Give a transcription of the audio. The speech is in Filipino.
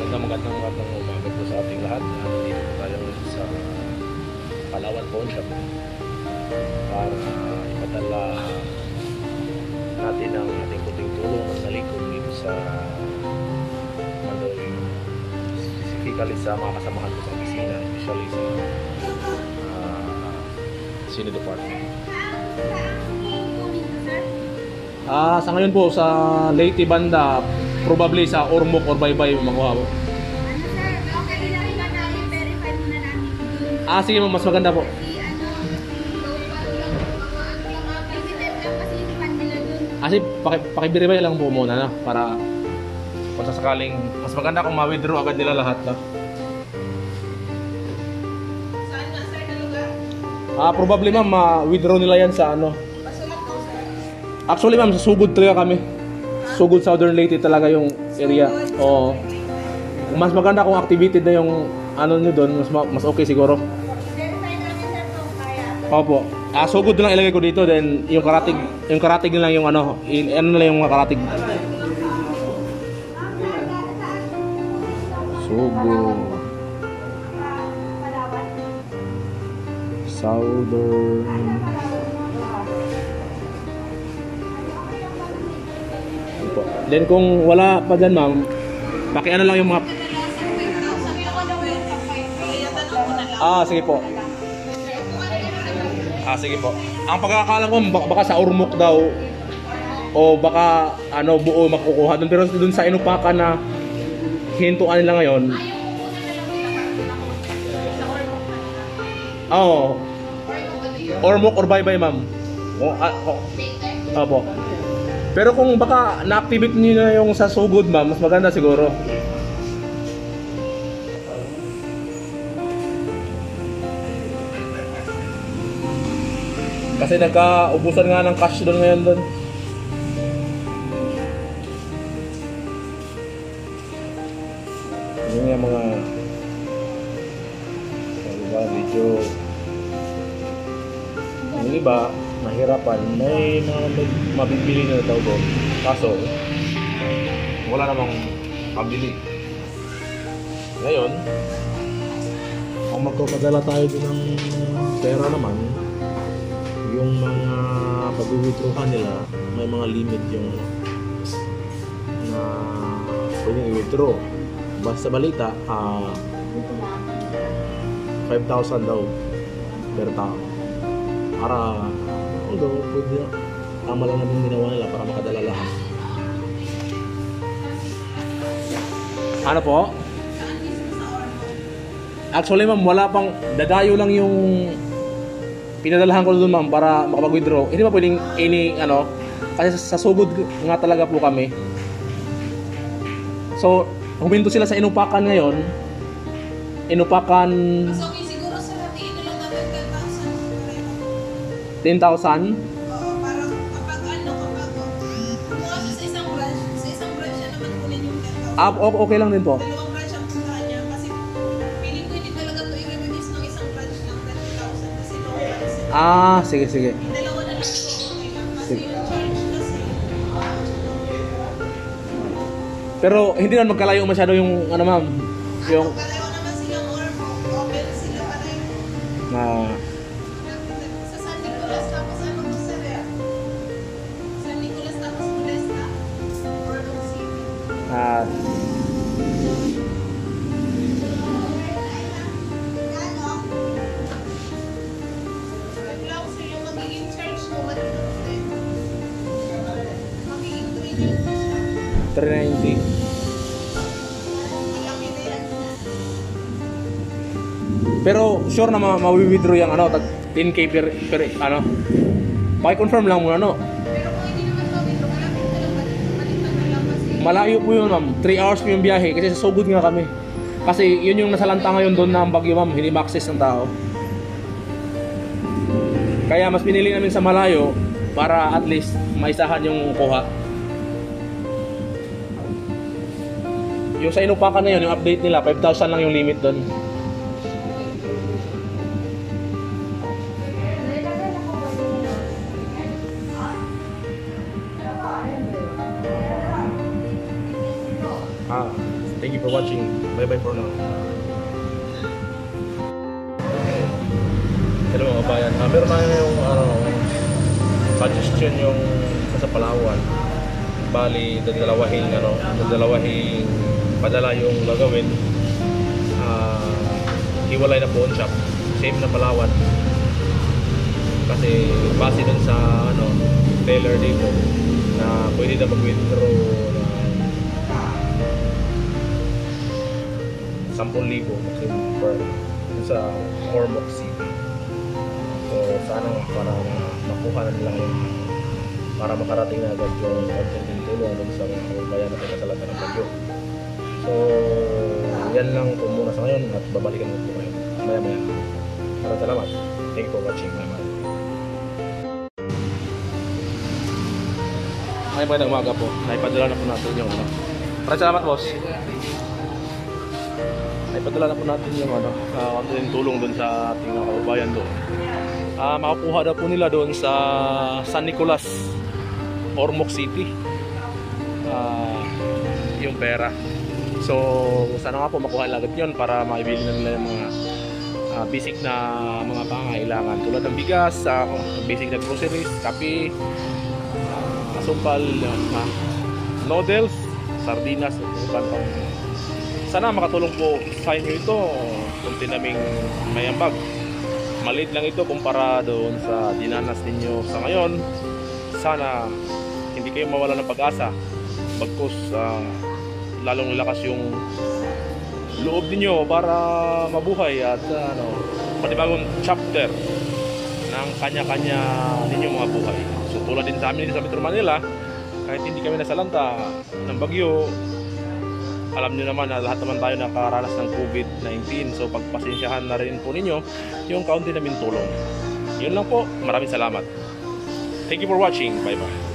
Magandang umaga po sa ating lahat. Nandito po tayo sa Palawan Pawn Shop para ipadala natin ang ating kunting tulong ng nalikod dito sa Mandoy, specifically sa mga kasamahan ko sa opisina, especially sa Sino Department. Sa ngayon po sa Leyte banda, probably sa Ormoc or Baybay makuha po. Ano sir, okay lang yung namin, verify muna namin. Sige ma'am, mas maganda po. Kasi paki-verify lang po muna na para kung sasakaling mas maganda kung ma-withdraw agad nila lahat na. Saan na sir na lugar? Probably ma'am ma-withdraw nila yan sa ano. Pasulat ko sir. Actually ma'am, sa Sugod talaga kami. Sugod Southern Leyte talaga yung area. Oo. Mas maganda kung activated na yung ano nyo doon, mas okay siguro. Verify namin sir kung kaya. Opo. Sugod na lang ilagay ko dito, then yung karatig na lang yung ano na lang yung mga karatig. Sugod Southern. Opo. Then kung wala pa dyan ma'am, pakiano lang yung mga... Sige po. Sige po. Ang pagkakalam ko baka sa Ormoc daw o baka ano buo makukuha doon, pero doon sa Inupakan na hintuan nila ngayon. Ormoc or Baybay ma'am. Opo. Pero kung baka na-activate niyo na yung sa Sugod ma'am, mas maganda siguro. Kasi nagkaubusan nga ng cash doon ngayon doon. Yung nga mga diba, medyo yung iba mahirapan, may mga mabibili na daw doon, kaso wala namang pabili. Ngayon kung magpapadala tayo din ng pera naman, yung mga pag-withdrawhan nila, may mga limit yung na pwedeng i-withdraw. Basta balita 5,000 daw per tao. Para although pwede tama lang naman ginawa nila para makadala lahat. Ano po? Actually ma'am, wala pang, dadayo lang yung pinadalahan ko doon ma'am para makapag-withdraw. Hindi ba pwedeng ano, kasi sa Sugod nga talaga po kami. So, huminto sila sa Inupakan ngayon. Inupakan So, okay, siguro sa natin, ito lang natin 10,000. 10,000. Oo, parang kapag kung sa isang branch siya naman kunin yung 10,000. Okay lang din po. Dalawang branch ang puntahan niya kasi feeling ko hindi talaga ito i-release ng isang branch ng 10,000 kasi long branch. Sige. Dalawa na lang ito, okay lang. Kasi yung charge kasi. Pero hindi naman magkalayo masyado yung ano ma'am, yung Kalayo naman silang Ormoc, open sila pareho. na Sa San Nicolas tapos ano po sir eh? San Nicolas tapos Modesta. Ormoc City. Lang sir yung magiging charge ko what magiging 390 siya. 390. Malaki na yan. Pero sure na ma-withdraw yung ano, tag 10k per ano. Paki-confirm lang muna no. Pero kung hindi naman mabito, malapit na lang balitan na lang kasi. Malayo po yun ma'am. 3 hours po yung biyahe kasi sa Sugod nga kami. Kasi yun yung nasalanta ngayon doon na ang bagyo ma'am, hindi ma-access ng tao. Kaya mas pinili namin sa malayo para at least maisahan yung kuha. Yung sa Inupakan na yun, yung update nila, 5,000 lang yung limit doon. Ah. Thank you for watching. Bye-bye for now. Hello mga kabayan. Meron na yung suggestion yung sa Palawan. Bali, dadalawahing padala yung gagawin. Hiwalay na pawn shop. Same na Palawan. Kasi base dun sa teller dito na pwede na mag-withdraw na 10,000 maximum per sa Ormoc City. So sana para makuha na nila yun para makarating na agad yung konting tulong dun sa mga kabayan na pinasalatan ng bagyo. So yan lang po muna sa ngayon at babalikan mo po kayo maya-maya. Maraming salamat. Thank you for watching. Bye-bye. Ay, magandang umaga po. Naipadala na po natin yung Maraming salamat, boss. Naipadala na po natin yung konting tulong dun sa ating mga kababayan doon. Makukuha daw po nila doon sa San Nicolas, Ormoc City, yung pera. So sana nga po makuha agad yun para maibili na nila yung mga basic na mga pangailangan tulad ng bigas, basic na groceries, kape, asukal, noodles, sardinas, sana makatulong po sa inyo ito. Kunti naming mayambag, maliit lang ito kumpara doon sa dinanas ninyo sa ngayon. Sana hindi kayo mawala ng pag-asa, bagkus lalong lakas yung loob ninyo para mabuhay at panibagong chapter ng kanya-kanya ninyong mga buhay. So tulad din sa amin dito sa Metro Manila, kahit hindi kami nasalanta ng bagyo, alam nyo naman na lahat naman tayo nakaranas ng COVID-19. So pagpasensyahan na rin po ninyo yung kaunti namin tulong. Yun lang po, maraming salamat. Thank you for watching. Bye bye.